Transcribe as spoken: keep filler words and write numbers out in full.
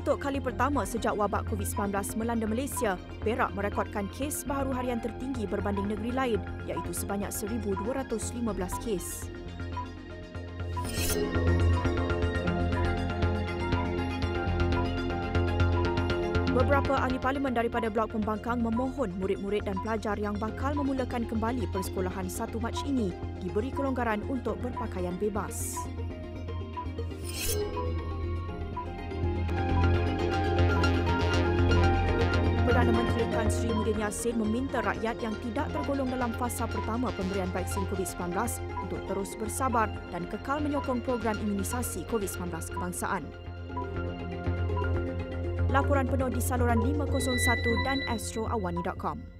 Untuk kali pertama sejak wabak COVID sembilan belas melanda Malaysia, Perak merekodkan kes baharu harian tertinggi berbanding negeri lain, iaitu sebanyak seribu dua ratus lima belas kes. Beberapa ahli parlimen daripada Blok Pembangkang memohon murid-murid dan pelajar yang bakal memulakan kembali persekolahan satu Mac ini diberi kelonggaran untuk berpakaian bebas. Perdana Menteri Tan Sri Muhyiddin Yassin meminta rakyat yang tidak tergolong dalam fasa pertama pemberian vaksin COVID sembilan belas untuk terus bersabar dan kekal menyokong program imunisasi COVID sembilan belas kebangsaan. Laporan penuh di saluran lima kosong satu dan astro awani dot com.